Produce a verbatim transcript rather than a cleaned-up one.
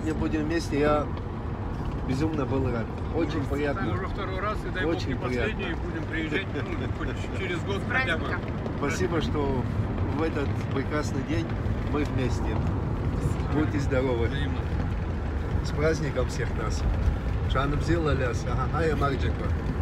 сегодня будем вместе. Я безумно был рад. Очень Мы приятно. уже второй раз, и дай бог Очень не последний, приятно. будем приезжать ну, хоть через год хотя бы. Спасибо, что в этот прекрасный день мы вместе. Будьте здоровы. Взаимно. С праздником всех нас. Шанам зилаляс. Ага, я Марджика.